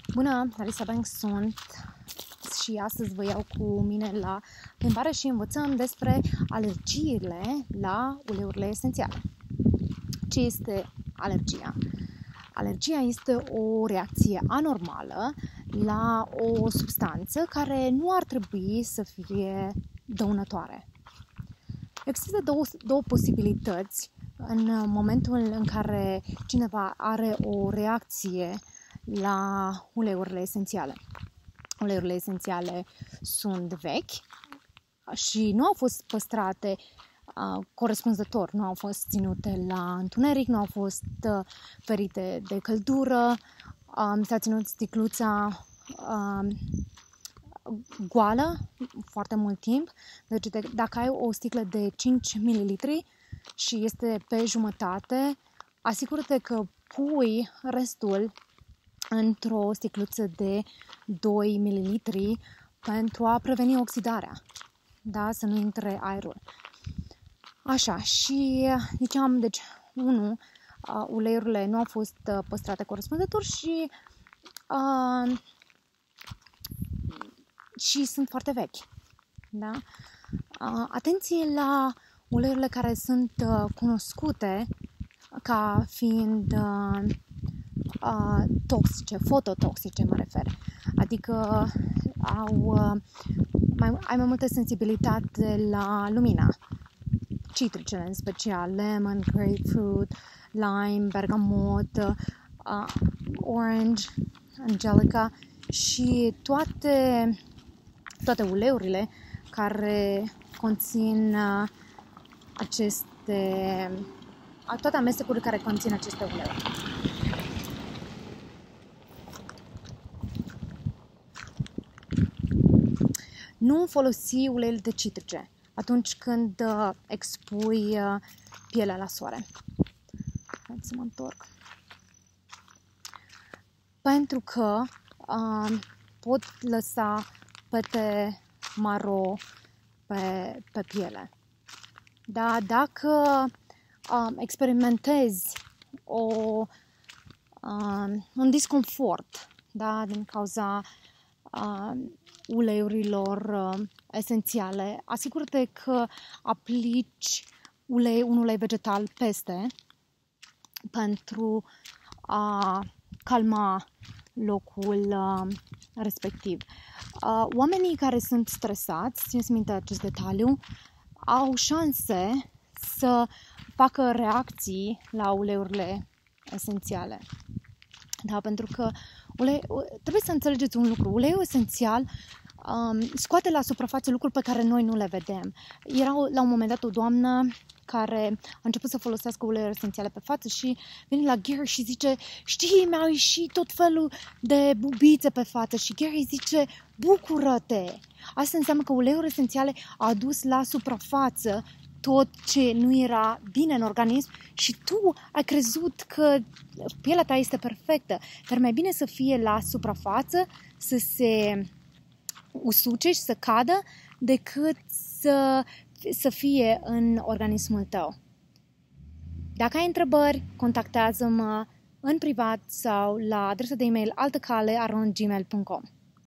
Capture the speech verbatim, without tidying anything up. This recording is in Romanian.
Bună, Larisa Bank sunt și astăzi vă iau cu mine la plimbare și învățăm despre alergiile la uleiurile esențiale. Ce este alergia? Alergia este o reacție anormală la o substanță care nu ar trebui să fie dăunătoare. Există două, două posibilități în momentul în care cineva are o reacție la uleiurile esențiale. Uleiurile esențiale sunt vechi și nu au fost păstrate uh, corespunzător, nu au fost ținute la întuneric, nu au fost uh, ferite de căldură, um, s-a ținut sticluța um, goală foarte mult timp. Deci de, dacă ai o sticlă de cinci mililitri și este pe jumătate, asigură-te că pui restul într-o sticluță de doi mililitri pentru a preveni oxidarea, da? Să nu intre aerul. Așa, și ziceam, deci, unu, uh, uleiurile nu au fost uh, păstrate corespunzător și uh, și sunt foarte vechi, da? Uh, atenție la uleiurile care sunt uh, cunoscute ca fiind uh, uh, toxice, fototoxice mă refer. Adică au uh, mai, ai mai multă sensibilitate la lumină. Citricele în special, lemon, grapefruit, lime, bergamot, uh, orange, angelica și toate, toate uleiurile care conțin uh, aceste, toate amestecurile care conțin aceste uleiuri. Nu folosi uleiul de citrice atunci când uh, expui uh, pielea la soare. Hai să mă întorc. Pentru că uh, pot lăsa pete maro pe, pe piele. Da, dacă uh, experimentezi o, uh, un disconfort, da, din cauza uh, uleiurilor uh, esențiale, asigură-te că aplici ulei, un ulei vegetal peste pentru a calma locul uh, respectiv. Uh, oamenii care sunt stresați, țineți minte acest detaliu, au șanse să facă reacții la uleiurile esențiale. Da, pentru că ulei, trebuie să înțelegeți un lucru. Uleiul esențial um, scoate la suprafață lucruri pe care noi nu le vedem. Era la un moment dat o doamnă care a început să folosească uleiuri esențiale pe față și vine la Gary și zice: știi, mi-au ieșit tot felul de bubițe pe față. Și Gary zice: bucură-te! Asta înseamnă că uleiuri esențiale a adus la suprafață tot ce nu era bine în organism și tu ai crezut că pielea ta este perfectă. Dar mai bine să fie la suprafață, să se usuce și să cadă, decât să, să fie în organismul tău. Dacă ai întrebări, contactează-mă în privat sau la adresa de e-mail altăcale arond gmail punct com.